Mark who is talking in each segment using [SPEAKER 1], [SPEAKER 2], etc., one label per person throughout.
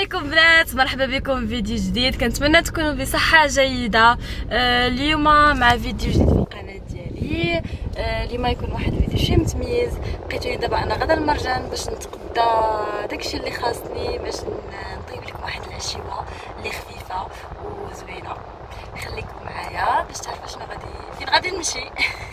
[SPEAKER 1] عليكم بنات، مرحبا بكم في فيديو جديد. كنتمنى تكونوا بصحه جيده. اليوم مع فيديو جديد في القناه ديالي. اليوم يكون واحد الفيديو شي متميز. لقيتوني دابا انا غدا المرجان باش نتقدى داكشي اللي خاصني باش نطيب لكم واحد العشيوه اللي خفيفه وزوينه. خليكم معايا باش تعرفوا شنو فين غادي نمشي.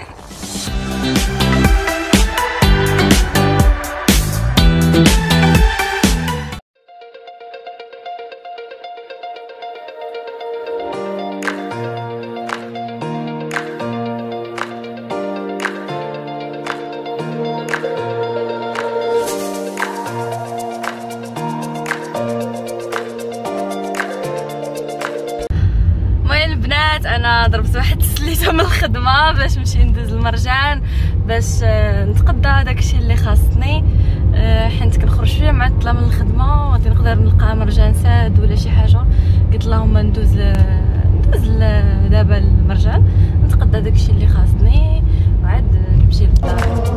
[SPEAKER 1] انا ضربت واحد السليته من الخدمه باش نمشي ندوز المرجان باش نتقدى داكشي اللي خاصني، حيت كنخرج شويه معطله من الخدمه وغادي نقدر نلقى مرجان ساد ولا شي حاجه. قلت اللهم ندوز دابا المرجان نتقدى داكشي اللي خاصني وعاد نمشي للدار.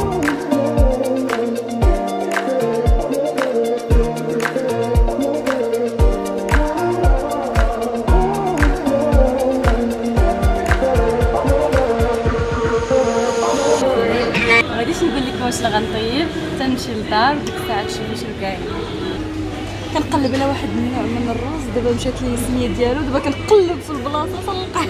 [SPEAKER 1] نقول لكم واش غنطيب تنمشي للدار ديك الساعه تشوفوا شنو كاين. كنقلب على واحد النوع من الرز، دابا مشات لي السميه ديالو، دابا كنقلب في البلاصه تلقى.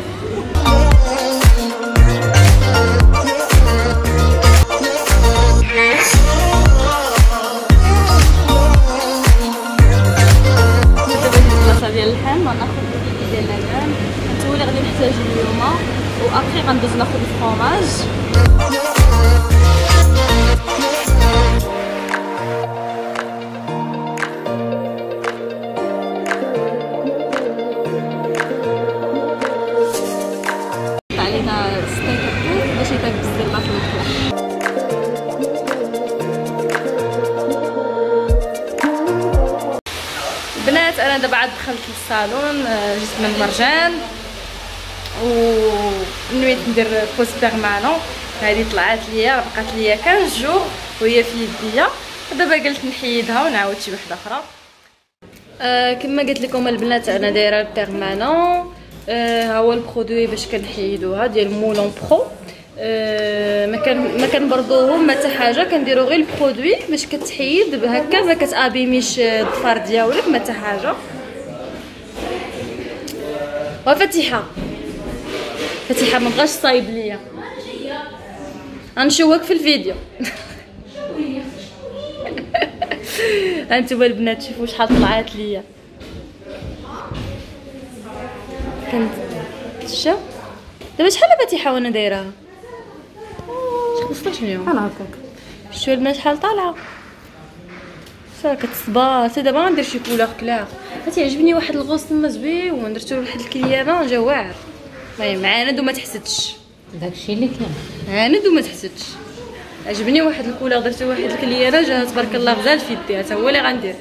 [SPEAKER 1] دابا ديك البلاصه ديال اللحم غناخذ ديال اللبن، هو اللي غادي نحتاج اليوم، وابخي غندوز ناخذ الفرomاج. بنات انا دابا عاد دخلت للصالون، جيت من المرجان ونويت ندير بوز بيرمانون. هذه طلعت ليا بقات ليا 15 جوغ وهي في يديا، دابا قلت نحيدها ونعاود شي وحده اخرى. كما قلت لكم البنات انا دايره البيرمانون. ها هو البرودوي باش كنحيدوها ديال مولون برو. ما كنبردوهم حتى حاجه، كنديروا غير البرودوي باش كتحيد هكا ما كتابيميش الظفار ديالك ما حتى حاجه. وفاتحه ما بغاش صايب ليا، غنشوك في الفيديو. هانتوما البنات شوفوا شحال طلعات ليا. كنت شتو دابا شحال فاتحه وانا دايراها 15 يوم بحال هكاك. شتو البنات شحال طالعه صافي كتصبر. حتى دابا غندير شي كولور كلاغ. عجبني واحد الغوص تما زوين، درتو واحد الكليامه جا واعر. المهم عاند وما تحسدش،
[SPEAKER 2] داكشي اللي كان
[SPEAKER 1] عاند وما تحسدش. عجبني واحد الكولور درتو واحد الكليامه جا تبارك الله غزال في يدي، حتى هو اللي غندير.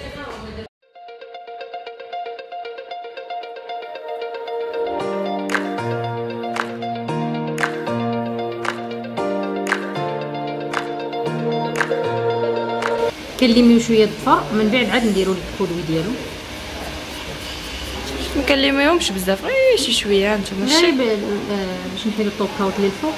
[SPEAKER 2] كنلميو شويه الظفر من بعد عاد نديرو البرودوي ديالو.
[SPEAKER 1] ما كنلميوهمش بزاف، غير شي شويه هانتوما
[SPEAKER 2] غير باش نحيدو الطوكاوط اللي الفوق.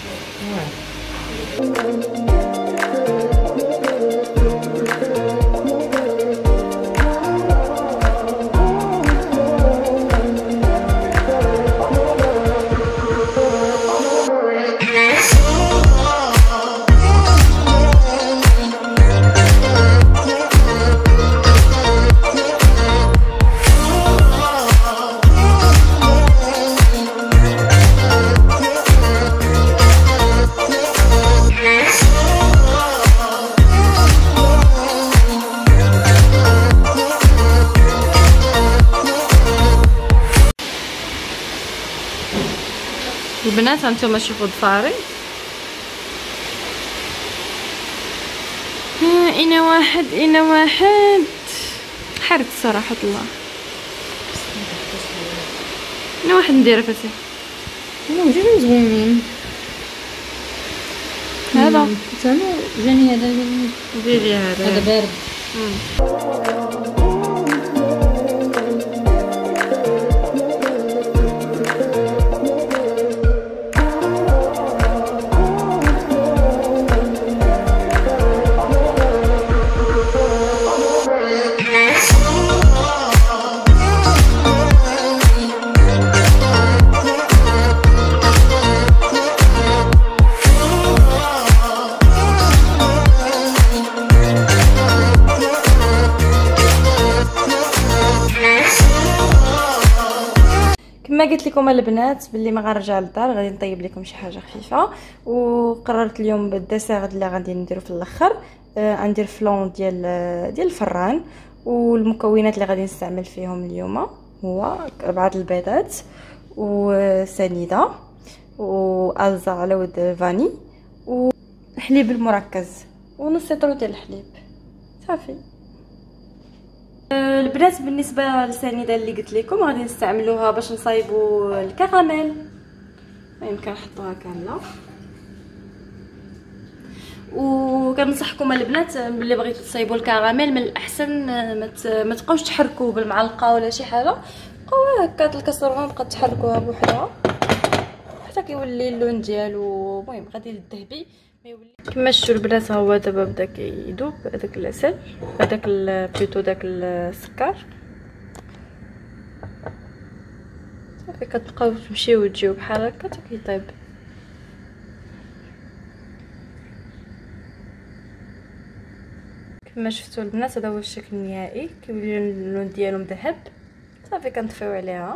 [SPEAKER 1] البنات هانتوما شوفوا ضفاري، انا واحد حرت صراحه الله. انا واحد ندير فتي
[SPEAKER 2] جوج زوينين.
[SPEAKER 1] هذا
[SPEAKER 2] جاني هذا
[SPEAKER 1] ديري هذا
[SPEAKER 2] بارد.
[SPEAKER 1] كما قلت لكم البنات باللي ما غنرجع للدار غادي نطيب لكم شي حاجه خفيفه. وقررت اليوم بالدسير اللي غادي نديرو في الاخر غندير فلون ديال الفران. والمكونات اللي غادي نستعمل فيهم اليوم هو 4 البيضات وسنيده والزا على ود فاني والحليب المركز ونص لتر ديال الحليب صافي. البنات بالنسبه للسنيده اللي قلت لكم غادي نستعملوها باش نصايبوا الكراميل. يمكن نحطوها كامله. وكنصحكم البنات باللي بغيتو تصايبوا الكراميل من الاحسن ما تبقاوش تحركوه بالمعلقه ولا شي حاجه، بقاو هكا تكسروها بقاو تحركوها بوحدها حتى كيولي اللون ديالو. المهم غادي للذهبي ما يولي كما شفتوا البنات. ها هو دابا بدا كيذوب هذاك العسل هذاك بلوتو داك السكر صافي. كتبقاو تمشيو وتجيو بحال هكا حتى كيطيب. كما شفتوا البنات هذا هو الشكل النهائي، كيولي اللون ديالو مذهب صافي. كنطفيو عليها.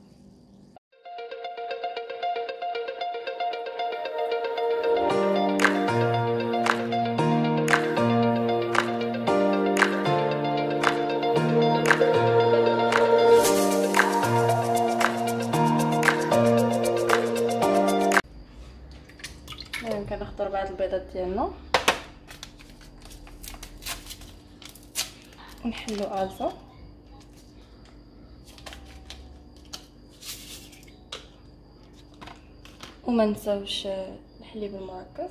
[SPEAKER 1] كنختار بعض البيضات ديالنا ونحلو الزا وما نساوش الحليب المركز.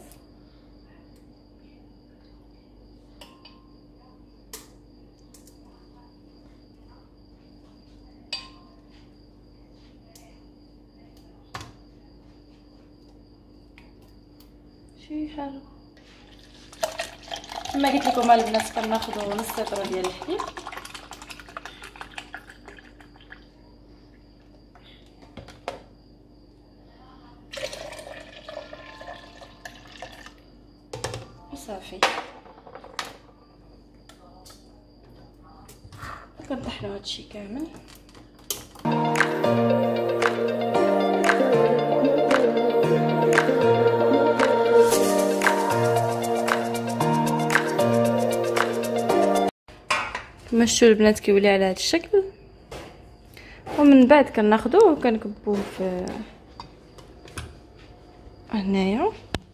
[SPEAKER 1] شي حاجه كما قلت لكم البنات كناخذوا نص لتر ديال الحليب وصافي. كنطحنوا هادشي كامل. كما شفتوا البنات كيولي على هذا الشكل. ومن بعد كناخذوه وكنكبوه في هنايا.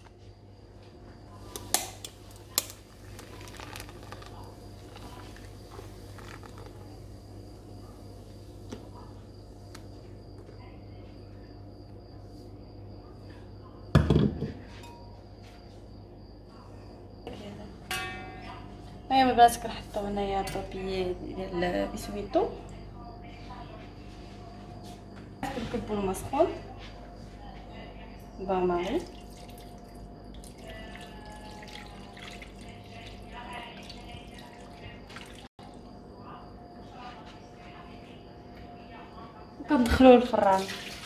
[SPEAKER 1] هيا البنات كنحطو هنايا الطوبيي ديال بسويتو. كنكبو الماء سخون باماري كندخلوه للفران.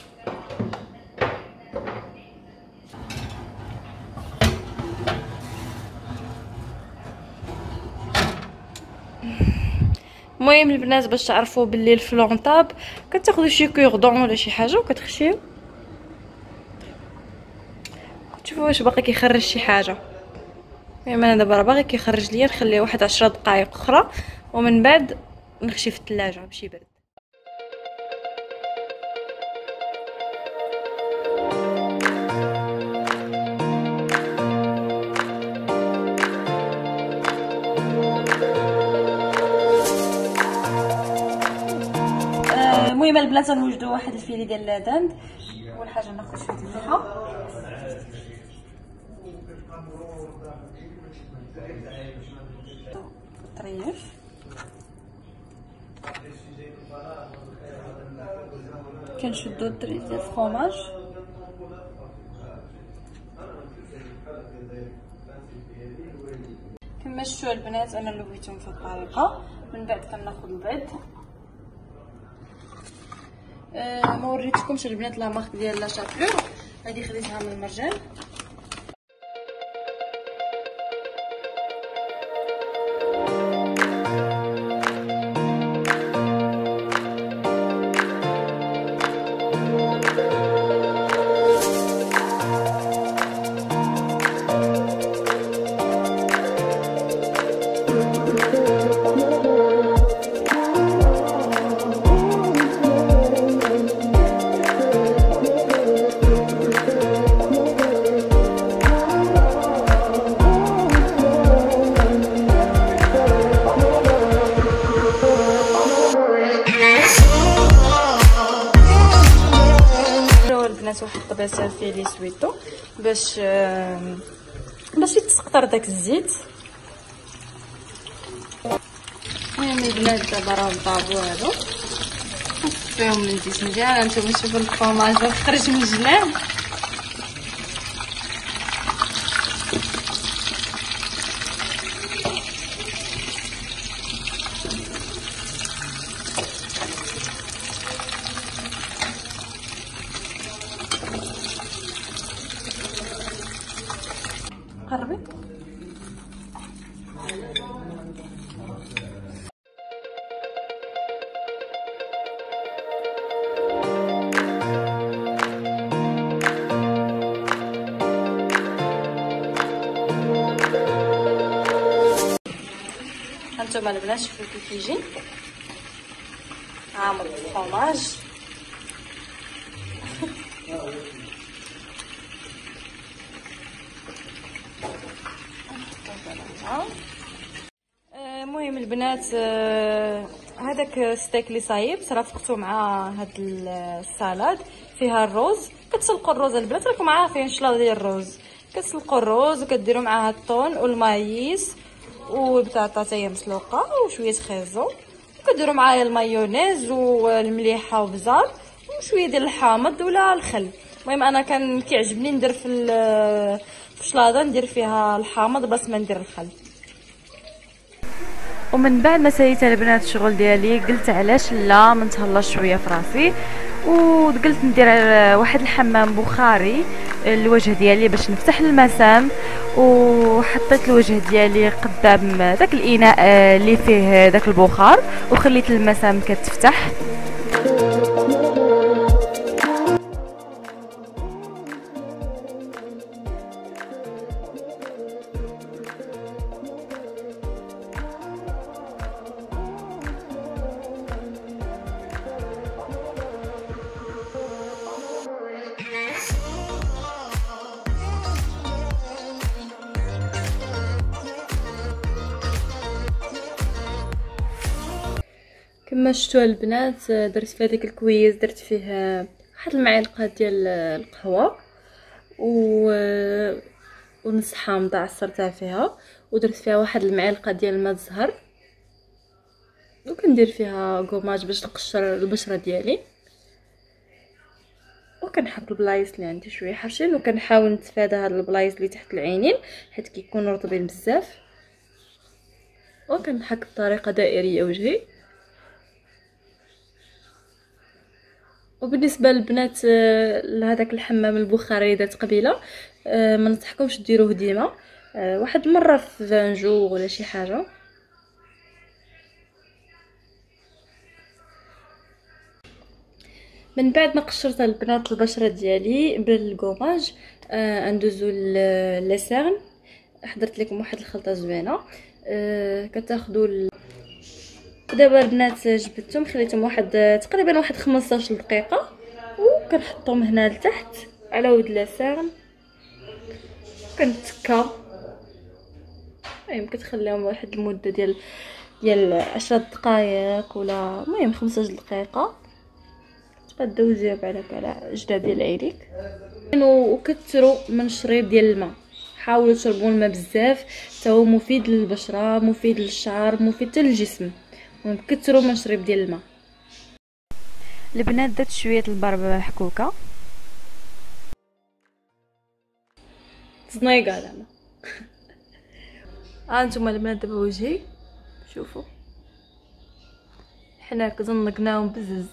[SPEAKER 1] المهم البنات باش تعرفوا باللي الفلون طاب كتاخذوا شي كوردون ولا شي حاجه وكتخشيو تشوفوا واش باقي كيخرج شي حاجه. المهم انا دابا راه باغي كيخرج ليا، نخليه واحد 10 دقائق اخرى ومن بعد نخشي في الثلاجه باش يبرد. المهم البنات نوجدوا واحد الفيلي ديال لاداند. اول حاجه ناخذ شويه الملحه طريف كنشدو الطريف ديال الفرomاج كما شفتوا البنات. انا لويتهم في الطريقه. من بعد كناخذ البيض. ما وريتكمش البنات لا مارك ديال لا شابلور، هذه خديتها من المرجان. البنات واحد الطبيعه فيه لي سويتو باش يتسقطر داك الزيت. المهم البنات دابا راه طابو هادو نصفيهم من الزيت مزيان. هانتوما شوفوا الفرماج خرج من الجناب. قربي هانتوما البنات شوفوا كيف كيجي عامل الفرماج. المهم البنات هذاك ستيك اللي صايب صرافقته مع هاد السلطه فيها الروز. كتسلقوا الروز البنات، راكم عارفين شلا ديال الروز. كتسلقوا الروز وكديروا معاها الطون والمايس والبطاطا حتى هي مسلوقه وشويه خيزو، وكديروا معاها المايونيز والمليحه وبزار وشويه ديال الحامض ولا الخل. المهم انا كيعجبني ندير في الشلاضه ندير فيها الحامض بس ما ندير الخل. ومن بعد ما ساليت البنات الشغل ديالي قلت علاش لا ما نتهلاش شويه في راسي، وقلت ندير واحد الحمام بخاري الوجه ديالي باش نفتح المسام. وحطيت الوجه ديالي قدام داك الاناء اللي فيه داك البخار وخليت المسام كتفتح. كما شفتوا البنات درت فيه ديك الكويز، درت فيه واحد المعلقه ديال القهوه ونص حامضه عصرتها فيها، ودرت فيها واحد المعلقه ديال الماء الزهر، وكندير فيها كوماج باش نقشر البشره ديالي. وكنحك البلايص اللي عندي شويه حرشين، وكنحاول نتفادى هاد البلايص اللي تحت العينين حيت كيكونوا رطبين بزاف. وكنحك بطريقه دائريه وجهي. وبالنسبه للبنات لهذاك الحمام البخاري درت قبيله، ما ننصحكمش ديروه ديما، واحد المره في ان جور ولا شي حاجه. من بعد ما قشرت البنات البشره ديالي بالكوماج ندوزو للسيرن. حضرت لكم واحد الخلطه زوينه. كتاخذوا دابا البنات جبدتهم خليتهم واحد تقريبا واحد 15 دقيقه، وكنحطهم هنا لتحت على ود لاسيرن. كنتكا المهم كتخليهم واحد المده ديال 10 دقائق ولا المهم 15 دقيقه. تبقى دوزيها بعدك على جداد ديال عينيك. وكثروا من شريب ديال الماء، حاولوا تشربوا الماء بزاف، حتى هو مفيد للبشره مفيد للشعر مفيد حتى للجسم. كثروا من شريب ديال الماء. البنات درت شويه البربه حكوكه صنيقه زعما. هانتوما البنات دابا وجهي شوفوا حنا كزنقناهم بزز.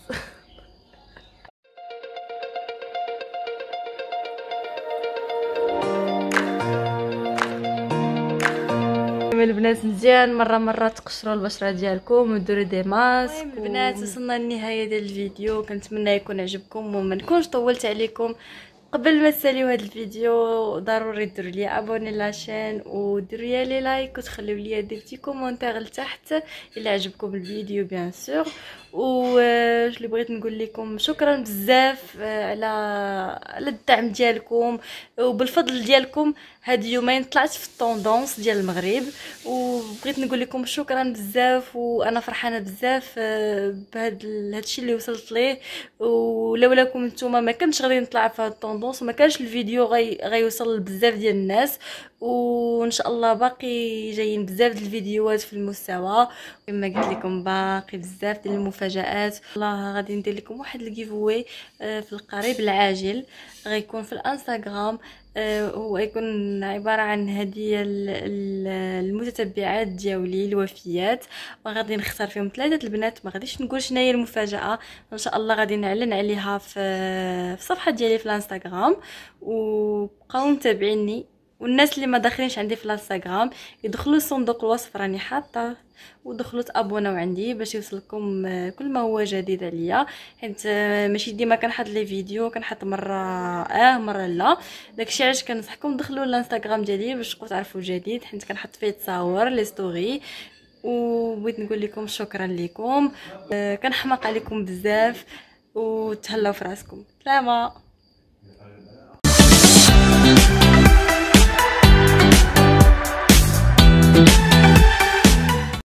[SPEAKER 1] البنات مزيان مره تقشروا البشره ديالكم وديروا دي ماسك. البنات وصلنا للنهايه ديال الفيديو، كنتمنى يكون عجبكم وما نكونش طولت عليكم. قبل ما تساليو هذا الفيديو ضروري ديروا لي ابوني لاشين وديروا لي لايك وتخليو لي دي بتي كومونتير لتحت الا عجبكم الفيديو بيان سور. واش اللي بغيت نقول لكم، شكرا بزاف على الدعم ديالكم، وبالفضل ديالكم هاد يومين طلعت في الطوندونس ديال المغرب، وبغيت نقول لكم شكرا بزاف، وانا فرحانه بزاف هادشي اللي وصلت ليه. ولولاكم نتوما ما كنتش غادي نطلع في هاد الطوندونس، وما كانش الفيديو غيوصل لبزاف ديال الناس. وان شاء الله باقي جايين بزاف ديال الفيديوهات في المستوى، كما قلت لكم باقي بزاف ديال المفاجآت. الله غادي ندير لكم واحد الجيفوي في القريب العاجل، غيكون في الانستغرام. هو يكون عباره عن هديه المتتبعات ديالي الوفيات، وغادي نختار فيهم 3 البنات. ما غاديش نقول شنو هي المفاجاه، ان شاء الله غادي نعلن عليها في الصفحه ديالي في الانستغرام. وبقاو متابعيني، والناس اللي ما داخلينش عندي في الانستغرام يدخلوا لصندوق الوصف راني حاطه، ودخلوا تابوناو عندي باش يوصلكم كل ما هو جديد عليا. حيت ماشي ديما كنحط لي فيديو، كنحط مره مره لا. داكشي علاش كنصحكم دخلوا الانستغرام ديالي باش تبقاو تعرفوا الجديد، حيت كنحط فيه تصاور لي ستوري. وبغيت نقول لكم شكرا لكم، كنحماق عليكم بزاف، وتهلاو في راسكم. سلامه.